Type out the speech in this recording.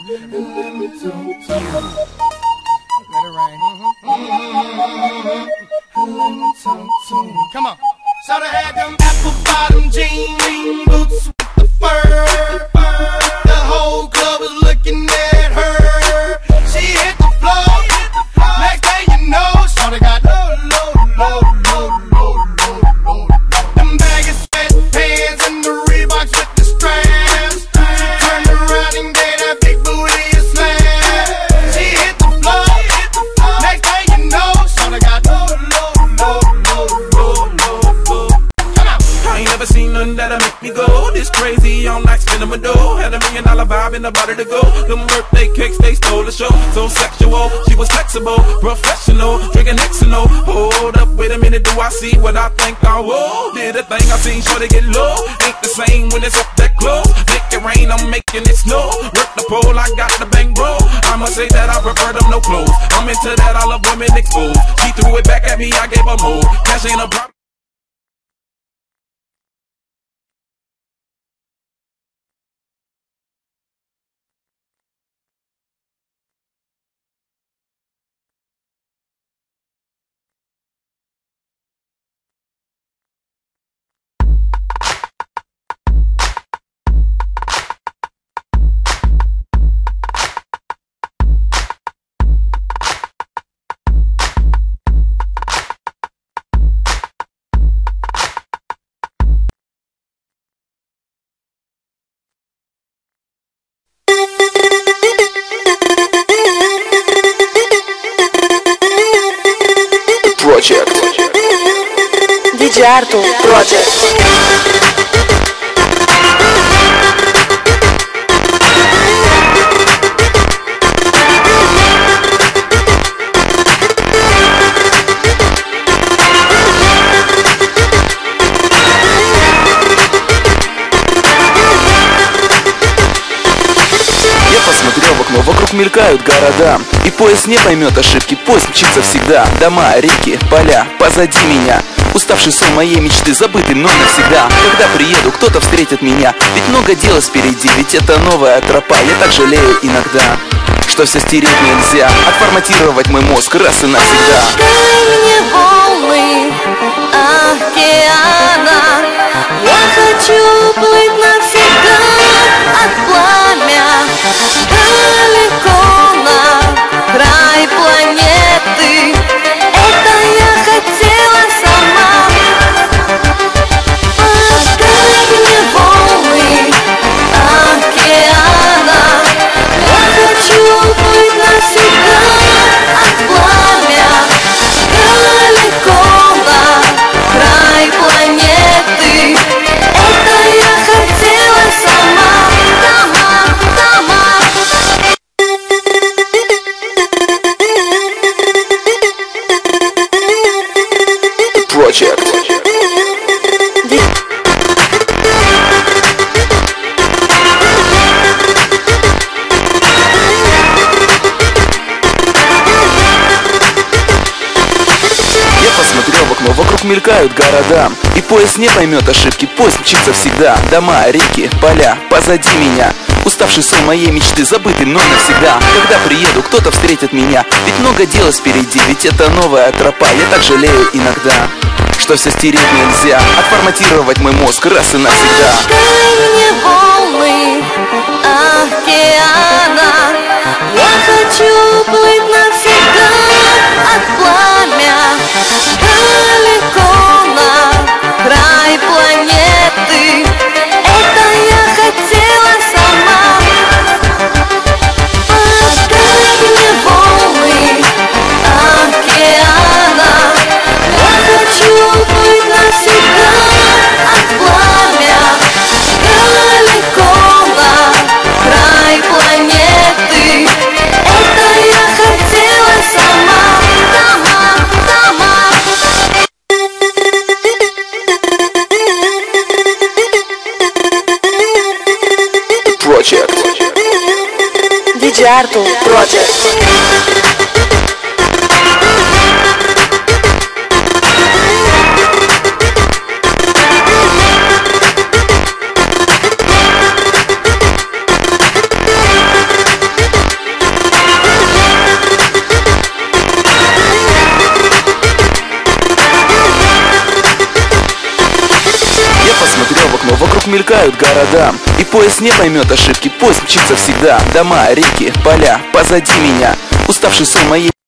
Let it rain. Come on. So they had them apple bottom jean boots with the fur. The whole club was looking at her. She hit the floor. Next thing you know, shorty got low. Them baggy sweatpants and the Reeboks with the straps. She turned around and gave that big booty a slam. She hit the floor. Next thing you know, shorty got low. I ain't never seen nothing that'll make me go this crazy all night spinning my dough. Had $1 million vibe in the body to go. Them birthday cakes, they stole the show. So sexual, she was flexible, professional, drinking Xano. Hold up, wait a minute, do I see what I think I will? Did a thing I seen, sure they get low. Ain't the same when it's up that close. Make it rain, I'm making it snow. Work the pole, I got the bang bro. I must say that I prefer them no clothes. I'm into that, I love women exposed. She threw it back at me, I gave her more. Cash ain't a problem. DJ Artu Project. Вокруг мелькают города, и поезд не поймет ошибки. Поезд мчится всегда. Дома, реки, поля позади меня. Уставший сон моей мечты, забытый мной навсегда. Когда приеду, кто-то встретит меня. Ведь много дела впереди, ведь это новая тропа. Я так жалею иногда, что все стереть нельзя. Отформатировать мой мозг раз и навсегда. Крайне волны океана, я хочу плыть навсегда от пламя. Далеко на край планеты, это я хотела сама. Крайне волны океана, я хочу плыть навсегда от пламя. Далеко на край планеты, это я хотела сама. Project. Я посмотрел в окно, вокруг мелькают города, и поезд не поймет ошибки. Поезд мчится всегда. Дома, реки, поля позади меня. Уставший сон моей мечты, забытый мной навсегда. Когда приеду, кто-то встретит меня. Ведь много дела впереди, ведь это новая тропа. Я так жалею иногда, что все стереть нельзя. Отформатировать мой мозг раз и навсегда. Крайне волны океана, я хочу плыть навсегда от пламя. Далеко на край планеты, это я хотела сама. Крайне волны океана, я хочу плыть навсегда от пламя. Далеко на край планеты, это я хотела сама. Project. DJ Artu Project. вокруг мелькают города, и поезд не поймет ошибки, поезд мчится всегда. Дома, реки, поля, позади меня. Уставший сон моей